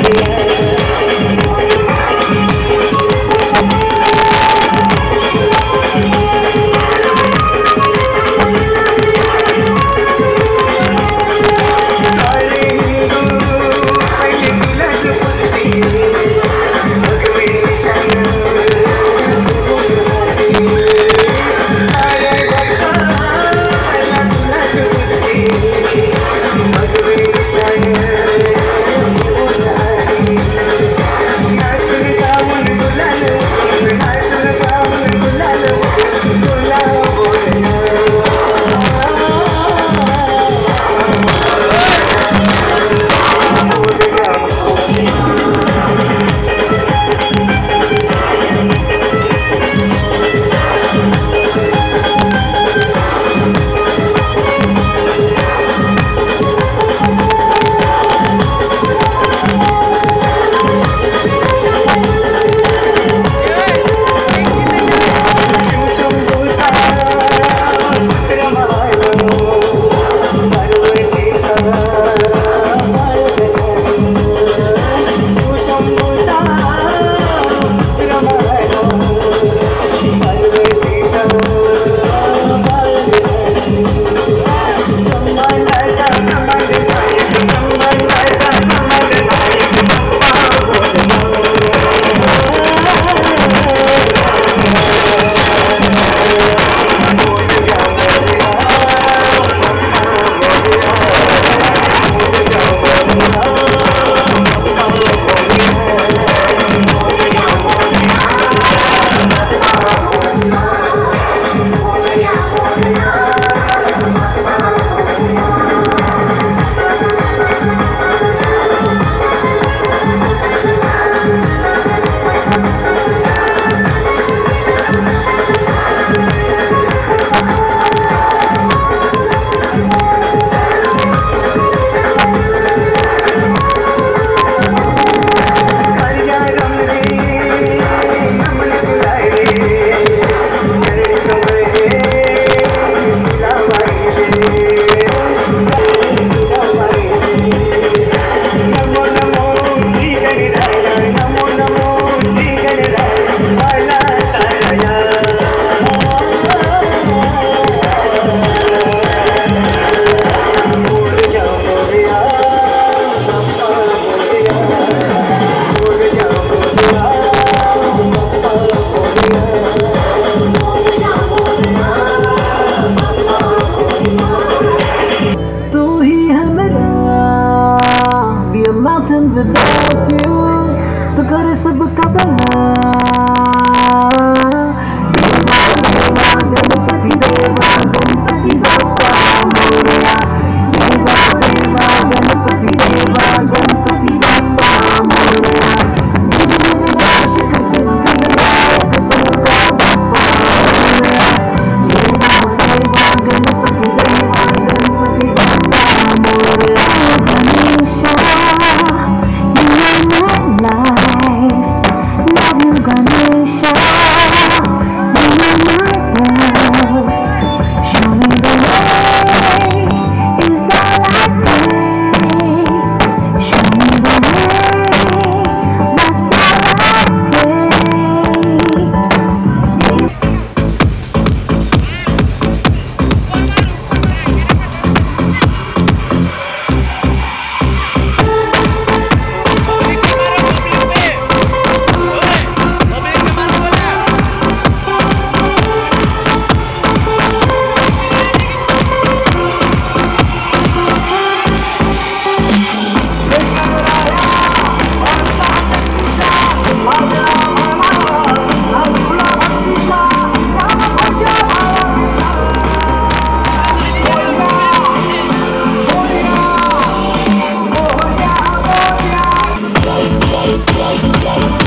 without you, तो करे सबका भला। गणपति देवा गणपति बाप्पा मोरया, देवा देवा गणपति देवा गणपति बाप्पा मोरया, विनाशक सिद्ध विनायक सबका बाप्पा मोरया, देवा देवा गणपति देवा Ganpati Bappa Morya. Ganesha, love you Ganesha, you are my love, show me the way, is all I pray, show me the way, that's all I pray. Bye.